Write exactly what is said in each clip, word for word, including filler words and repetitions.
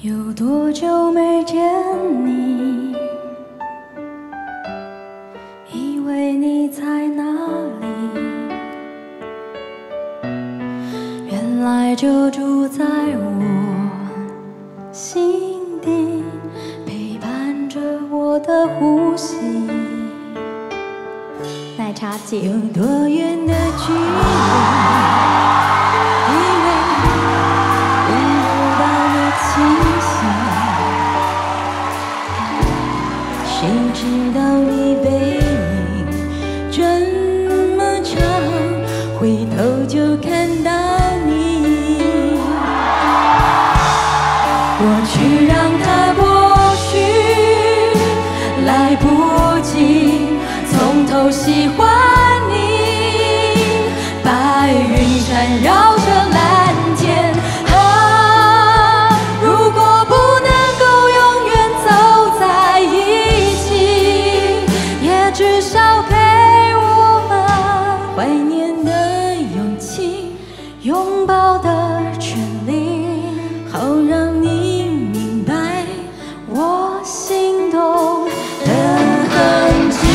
有多久没见你？以为你在哪里？原来就住在我心底，陪伴着我的呼吸。奶茶姐， 有多远的距离？以为闻不到的气息，谁知道你背影这么长，回头就看到你。过去让它过去，来不及从头喜欢你，白云缠绕着蓝天啊，如果不能够永远走在一起，也至少给我们怀念的勇气，拥抱的权利，好让你明白我心动的痕迹。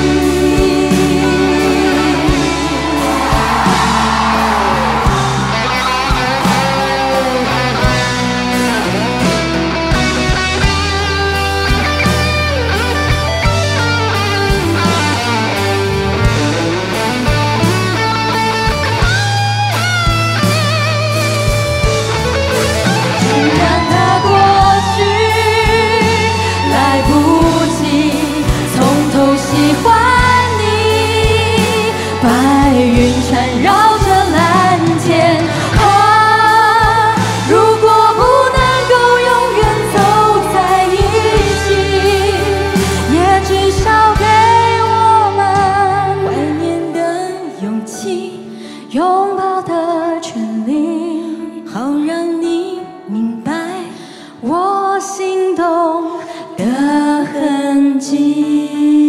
白云缠绕着蓝天啊，如果不能够永远走在一起，也至少给我们怀念的勇气，拥抱的权利，好让你明白我心动的痕迹。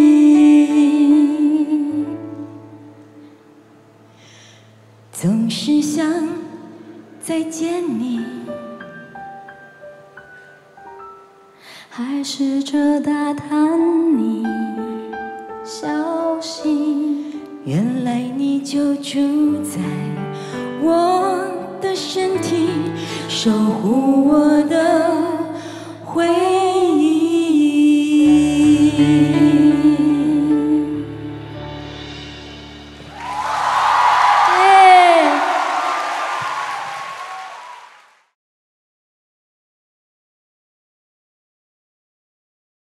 总是想再见你，还试着打探你消息，原来你就住在我的身体，守护我的